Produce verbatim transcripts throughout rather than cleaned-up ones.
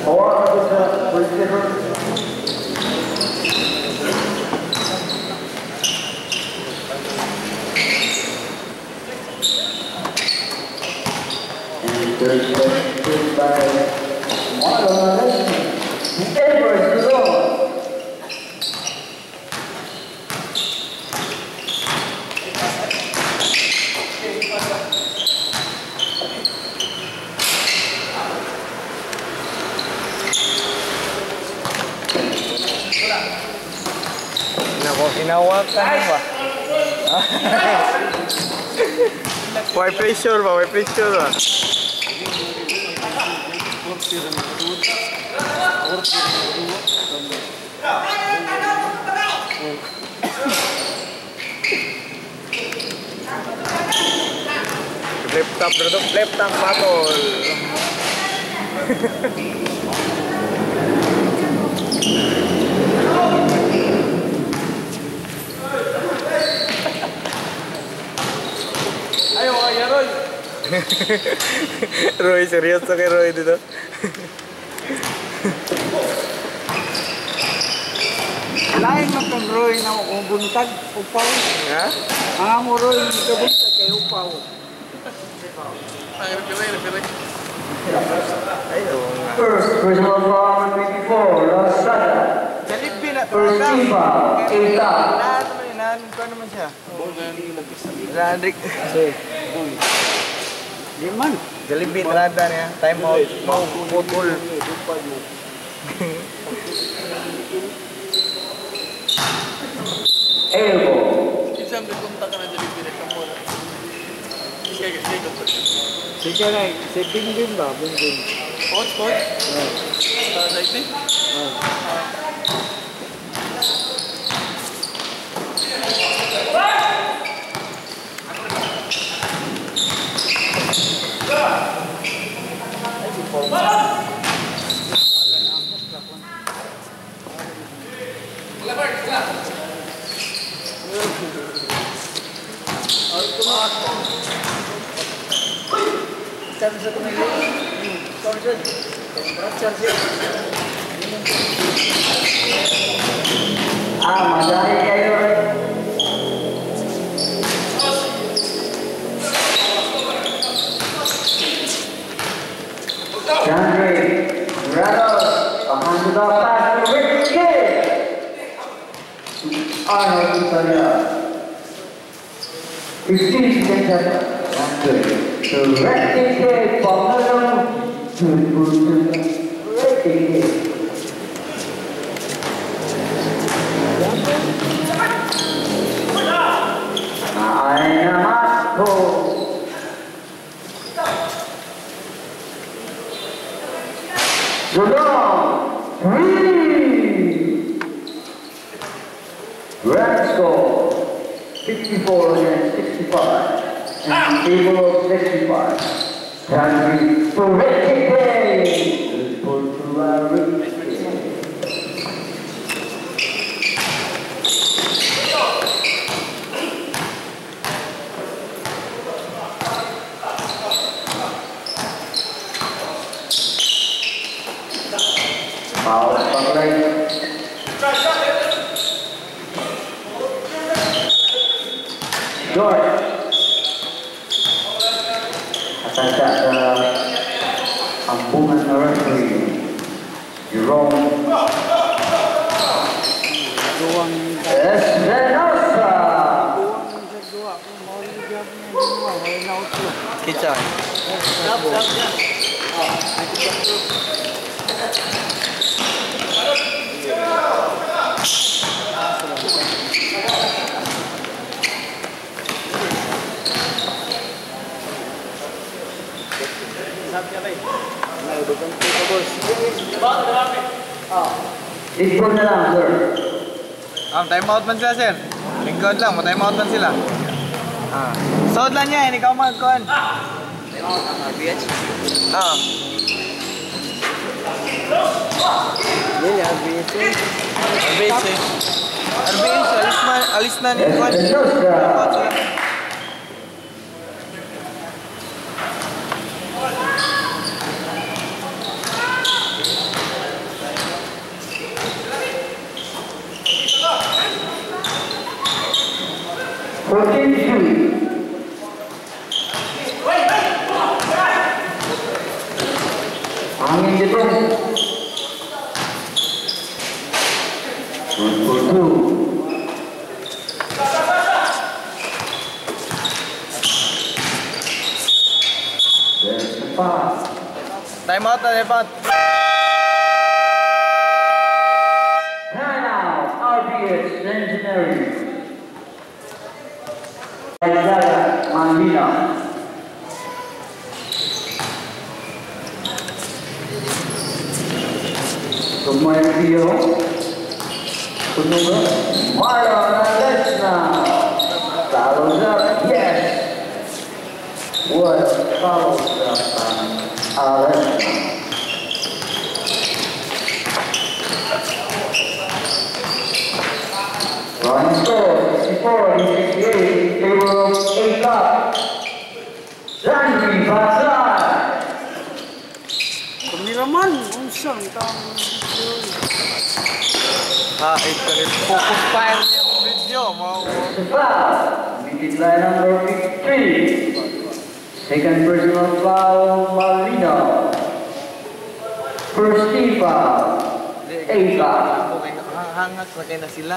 Or with the receiver. And third place by Marlon. Edwards to go. Hinawakan ba? May pressure ba? May pressure ba? Flip top dito, flip top battle. Ayo, ayo Roy. Roy, seryoso kay Roy dito. Lain man kang Roy na buntag upaw. Ha? Mga mo Roy kabuntag kay upaw. First, personal foul twenty-four, Rosada. Jalibbi na First team foul, eight out. Lahat naman yun, nahan ko naman siya. Landrik. Di man. Jalibbi talada niya. Time out. Mau putol. Elbow. Isang dipunta ka na Jalibbi na kamu. Sige, sige. Sige na, si Bingbing ba? Bingbing. Coach, coach. Sa side ni? Ah, madali kayo. Andre, Rados, behind the ball pass to Rich Kid. Arnold Italia. fifteen seconds. Andre, to Rich Kid, Pomelo, to Rich Kid. Ay, Namasko. Jodon, three. Grand score, fifty-four against sixty-five. And table of sixty-five. Country for Ricky Day. Portugal Ricky. Foul play. George. Atas ada ampungan referee Jerome Espinosa. Kicay. Ikut na lang, sir. Ah, time out man sila, sir. Lingkod lang, time out man sila. Ah. Sod lang niya, ikaw mag-con. R B H? Ah. Yan, R B H. R B H eh. R B H, alis na, alis na ni Juan. Espinosa. twenty-two. Angin jepun. One for two. There's the pass. Time out na, time out. Time out. R B S Engineering. Isaiah Mandina. Lumayan Pio. Sunod. Marlon Alesna. Salazar. Yes. What follows up on Alesna? Run score sixty-four sixty-eight in favor of eight up. Landry Bazar. Kumiraman, unsang tang Ah, ito rin. Focus fire yung video. Mau. The foul. Minute line number fifty-three. Second personal foul, Marino. First team foul, eight foul. Hangat na kayo na sila.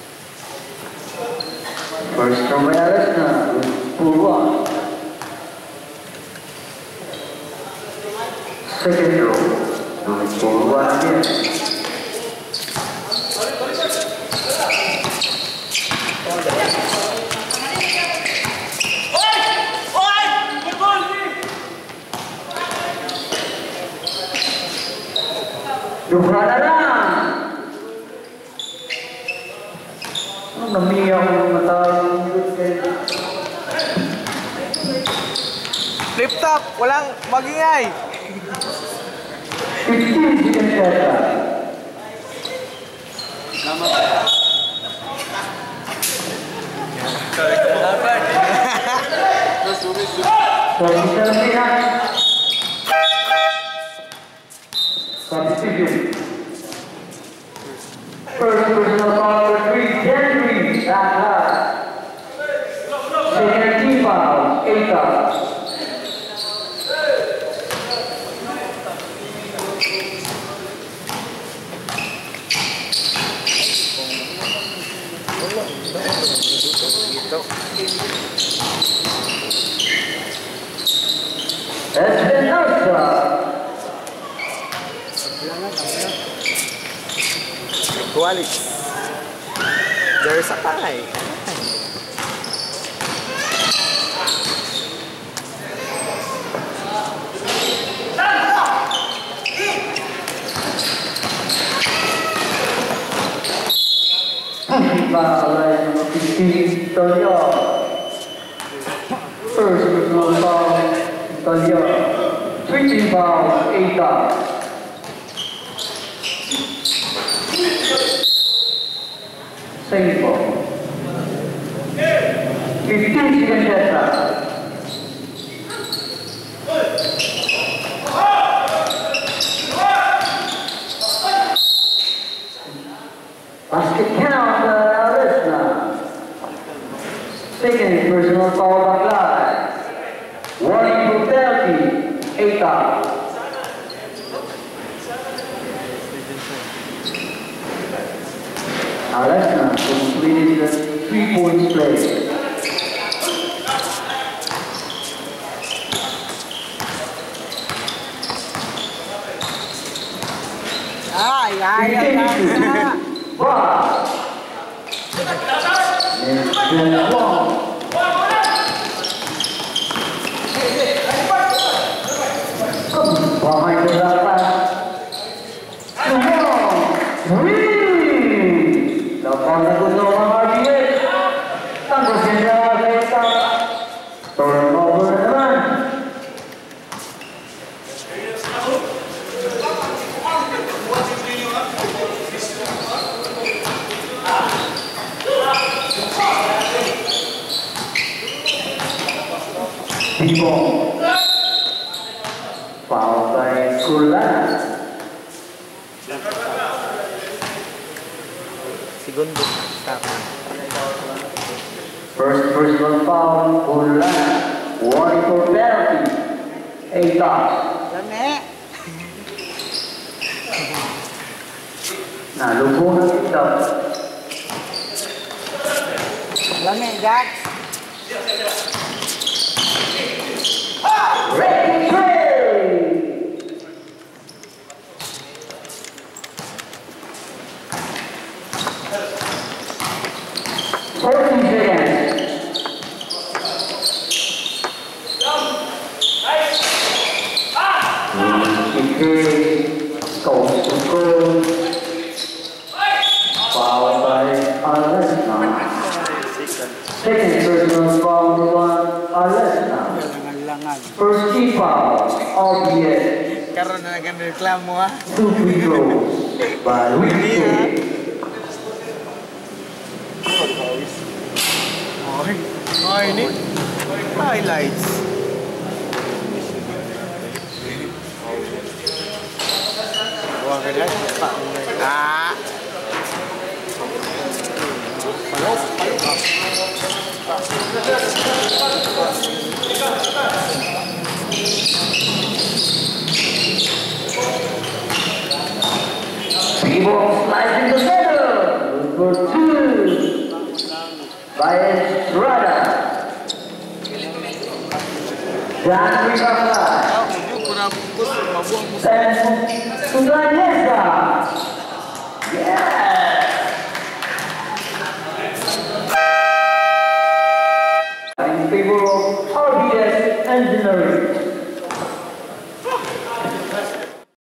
First from Alesna, pull one. Second row, pull one again. Duha na lang. Ano namiyak ang matawag yung Flip top. Walang magingay. fifteen seconds left. Twenty-seven minutes. Substitute. First personal foul for three, Henry, back high. Second team foul, eight fouls. Espinosa. Kualik. There's a tie. Foul line number fifteen, Italia. First personal foul, Italia. Switching foul, eight fouls. Same foul. fifteen seconds left. Basket count, uh, Alesna. Second personal foul, Baglai. Warning for penalty, eight fouls. Alesna completed the three points play. Ay, ay, ay, ay. Wow. And then one. Behind the pass. Three. Lapan lagu seorang R B S. Tanpa senjata mereka. Turnover teman. Timo. Foul by Kulan. Segundo. Tama. First personal foul for Lana. Warning for penalty. Eight stops. Lami. Nalubong ng ito. Lami, Jack. Red trade! fourteen seconds. Goes to goal. Foul by Alesna. Second personal foul to one Alesna. Langan-langan. First team foul, albeit Karoon na nag-reklamo ha. two free throws by Ricky. Ay, ay ini. Highlights. Wah, kaya pak. Ah. Palos, palos. People slides in the center. Good for two by Estrada. Dan Rivera. Ako, yung kurang bungkus, mabuang bungkus. Dan Sudlanesa. Yeah. In favor of R B S Engineering.